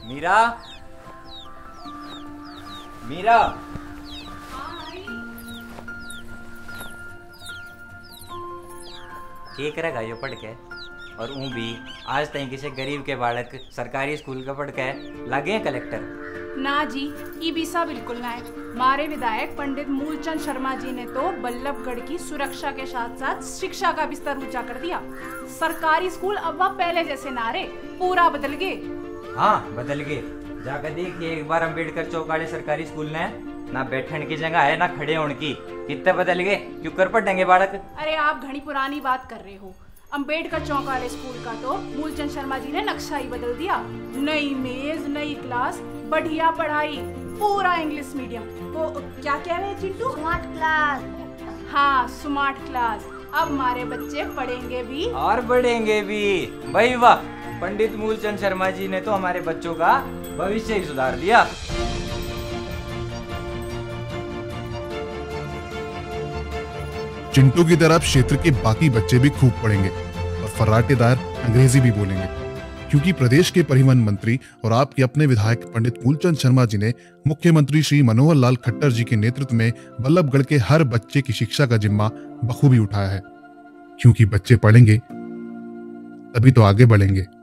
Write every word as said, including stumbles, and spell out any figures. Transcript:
मीरा, मीरा, के करेगा यो पढ़ के? और ऊँ भी आज तक किसी गरीब के बालक सरकारी स्कूल का पढ़ के लगे हैं कलेक्टर? ना जी, ई बीसा बिल्कुल ना है। हमारे विधायक पंडित मूलचंद शर्मा जी ने तो बल्लभगढ़ की सुरक्षा के साथ साथ शिक्षा का भी स्तर ऊंचा कर दिया। सरकारी स्कूल अब वह पहले जैसे ना रहे, पूरा बदल गए। हाँ बदल गए। जाकर देखिए एक बार अम्बेडकर चौक वाले सरकारी स्कूल ने ना बैठने की जगह है ना खड़े होने की। कितने बदल गए, क्यों कर पढ़ेंगे बालक? अरे आप घनी पुरानी बात कर रहे हो। अम्बेडकर चौक वाले स्कूल का तो मूलचंद शर्मा जी ने नक्शा ही बदल दिया। नई मेज, नई क्लास, बढ़िया पढ़ाई, पूरा इंग्लिश मीडियम। वो क्या कह रहे हैं चिंटू? Smart class. हाँ, स्मार्ट क्लास। अब हमारे बच्चे पढ़ेंगे भी और बढ़ेंगे भी। भाई वाह, पंडित मूलचंद शर्मा जी ने तो हमारे बच्चों का भविष्य ही सुधार दिया। चिंटू की तरह क्षेत्र के बाकी बच्चे भी खूब पढ़ेंगे और फर्राटेदार अंग्रेजी भी बोलेंगे, क्योंकि प्रदेश के परिवहन मंत्री और आपके अपने विधायक पंडित मूलचंद शर्मा जी ने मुख्यमंत्री श्री मनोहर लाल खट्टर जी के नेतृत्व में बल्लभगढ़ के हर बच्चे की शिक्षा का जिम्मा बखूबी उठाया है। क्योंकि बच्चे पढ़ेंगे तभी तो आगे बढ़ेंगे।